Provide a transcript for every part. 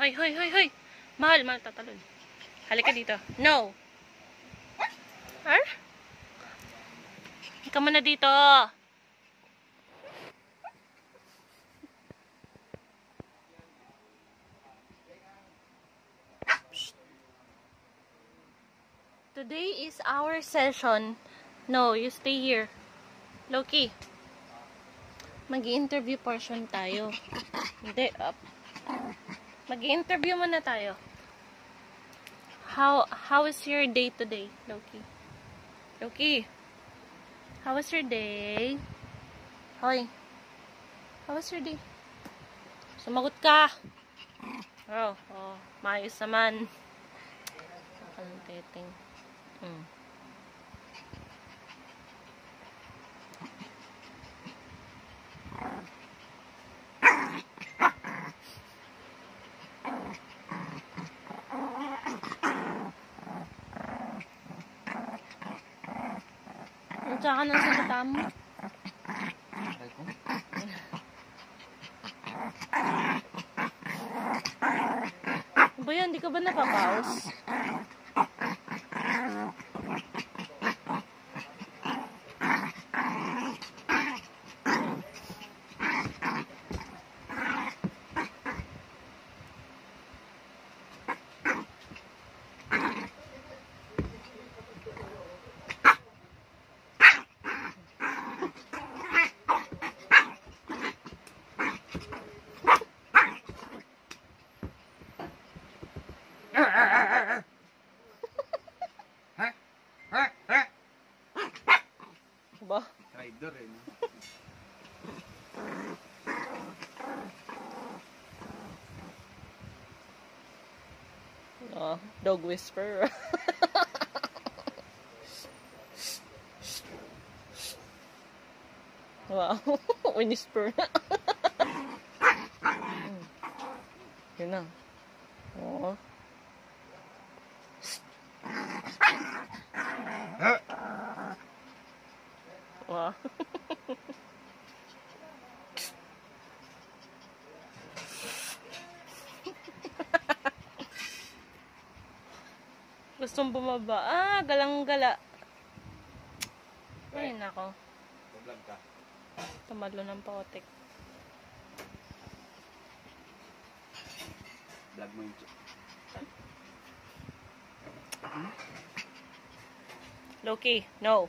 Hoy, hoy, hoy, hoy. Mahal, mahal, tatalon. Halika dito. No. Ar? Ika muna dito. Today is our session. No, you stay here. Loki. Mag-i-interview portion tayo. Hindi, up. Mag-i-interview muna tayo. How is your day today, Loki? Loki. How was your day? Hoy. How was your day? Sumagot ka. Oh, maayos naman. Ang teting. Punta ka ng salita mo. Ba yan? Di ka ba napapaus? Ba? Rider eh. Oh, dog whisperer. Wow, whisper. Yun na. Oh. Wow. Gustong bumaba. Ah, galang-gala. Ay, nako. Vlog ka. Tumalo ng paotik. Vlog mo yung Loki, no.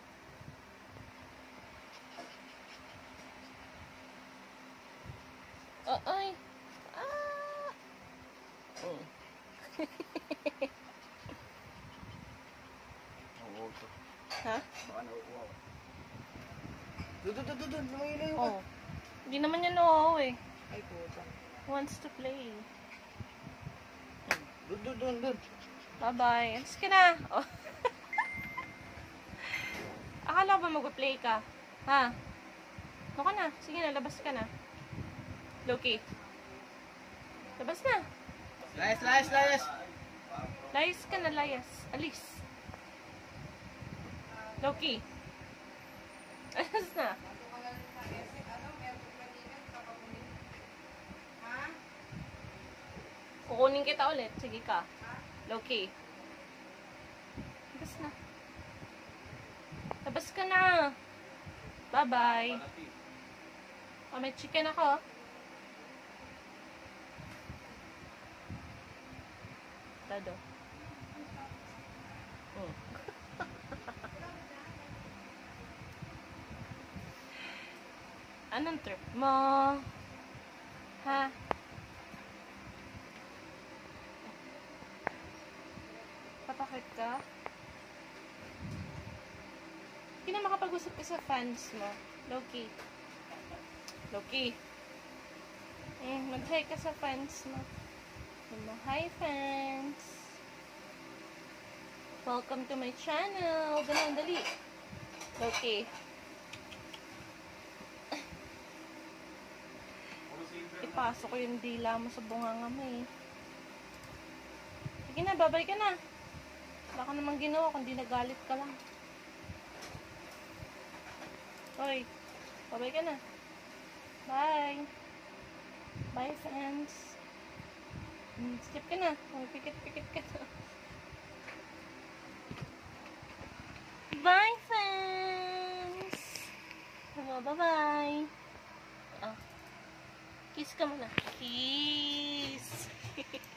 Ay. Ah. Oo to. Ha? Baka nauuwaw. Doon. Lumayo. Oh. Hindi naman yan oo eh. Ay, puta. Wants to play. Doon. Bye-bye. Alis ka na. Oh. Akala ko ba mag-play ka? Ha? Ano ka na? Sige na, labas ka na. Loki. Labas na. Layas. Layas ka na, layas. Alis. Loki. Alis na. Kukunin kita ulit. Sige ka. Loki. Labas na. Labas ka na. Bye-bye. Oh, may chicken ako. Dado. Anong trip mo? Ha? Papakit ka? Hindi na makapag-usap ka sa fans mo. Loki. Mag-hi ka sa fans mo. Hi fans! Welcome to my channel! Ganun, dali! Loki. Ipasok ko yung dila mo sa bunganga mo eh. Sige na, babay ka na. Wala ka namang ginawa kundi nagalit ka lang. Hoy, babay ka na. Bye! Bye, friends! Step ka na. Oh, pikit-pikit ka na. Bye, friends! Hello, bye-bye! Ah. Kiss ka muna. Kiss!